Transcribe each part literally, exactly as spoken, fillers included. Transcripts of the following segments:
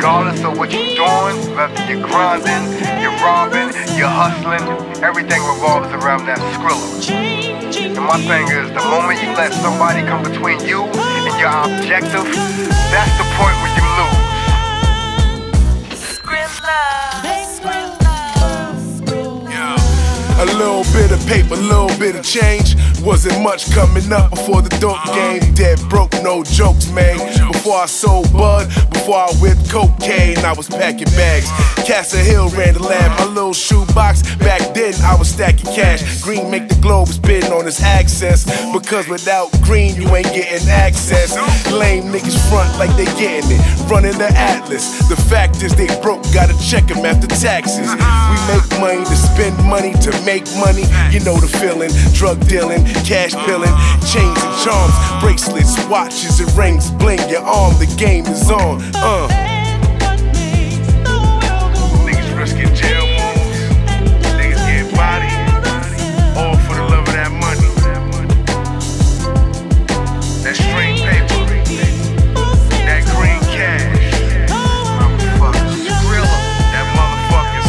regardless of what you're doing, whether you're grinding, you're robbing, you're hustling, everything revolves around that Skrilla. And my thing is, the moment you let somebody come between you and your objective, that's the point where you lose. A little bit of paper, little bit of change. Wasn't much coming up before the dope game. Dead broke, no jokes, man. Before I sold bud, before I whipped cocaine, I was packing bags. Castle Hill ran the lab, my little shoebox. Back then, I was stacking cash. Green make the globe spin on his access. Because without green, you ain't getting access. Lame niggas front like they getting it, running the Atlas. The fact is they broke, gotta check them after taxes. We make money to spend money to make money. You know the feeling, drug dealing, cash pilling, chains and charms, bracelets, watches and rings, bling your arm, the game is on. Uh. Niggas risking jail moves, niggas get body, all for the love of that money. That straight paper, that green cash. Motherfucking Skrilla, that motherfucking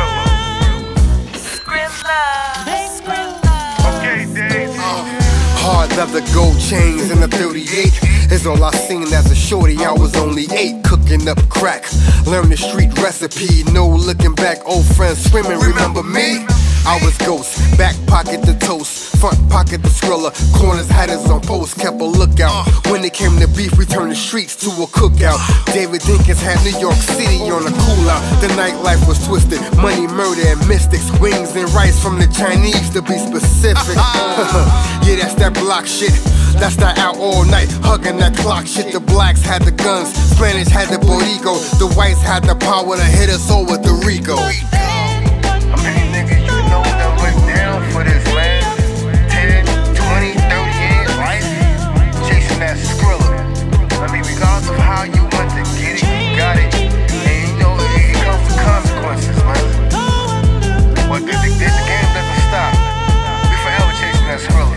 Skrilla. Okay, Dave. Hard leather gold chains and a thirty-eight is all I seen as a shorty. I was only eight, cooking up crack. Learn the street recipe, no looking back. Old friends swimming, remember me? I was ghost, back pocket the toast, front pocket the Skrilla. Corners had us on post, kept a lookout. When it came to beef, we turned the streets to a cookout. David Dinkins had New York City on a cool out. The nightlife was twisted, money, murder, and mystics. Wings and rice from the Chinese to be specific. Yeah, that's that block shit. That's that out all night, hugging that clock shit. The blacks had the guns, Spanish had the Boricua. The whites had the power to hit us all with the Rico. How many niggas you know that went down for this land? ten, twenty, thirty years, life? Chasing that Skrilla. I mean, regardless of how you want to get it, you got it. And you know, it comes with consequences, man. But the, the, the game doesn't stop. We forever chasing that Skrilla.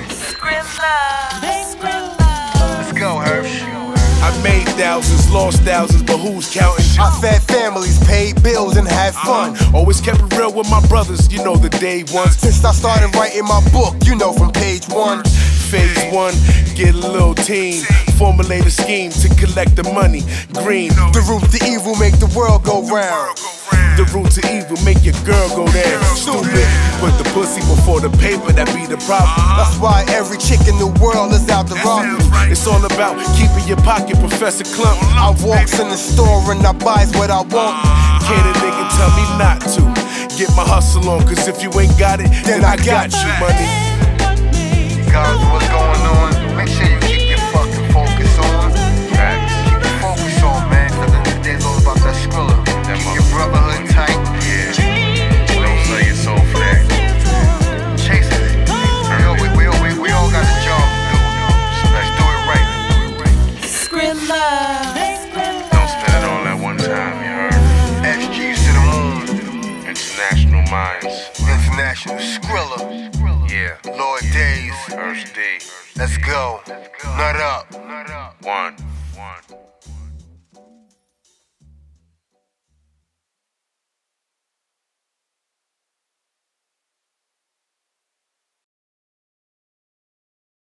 Let's go, Hirsch. I made thousands, lost thousands, but who's counting? I fed families, paid bills, and had fun. Uh-huh. Always kept it real with my brothers, you know the day ones. Since I started writing my book, you know from page one. Phase one, get a little team, formulate a scheme to collect the money. Green, the root to evil make the world go round. The root to evil make your girl go there. Stupid, put the pussy before the paper, that be the problem. That's why every chick in the world is out to rob you. It's all about keeping your pocket, Professor Klump. I walks in the store and I buys what I want. Can't a nigga tell me not to get my hustle on, cause if you ain't got it, then, then I got, got you, money. Regardless of what's going on, make sure you keep your fucking focus on. Facts. Keep your focus on, man. Cause the day it's all about that Skrilla. Keep your brotherhood tight. Yeah. Don't sell your soul for that. Chase it. Yo, we, we, we, we all got a job to do. So let's do it right. Skrilla. Don't spend it all at one time, you heard? S Gs to the moon. International minds. International Skrilla. Yeah. Lloyd Days. First D. Let's go. Nut up. One. One.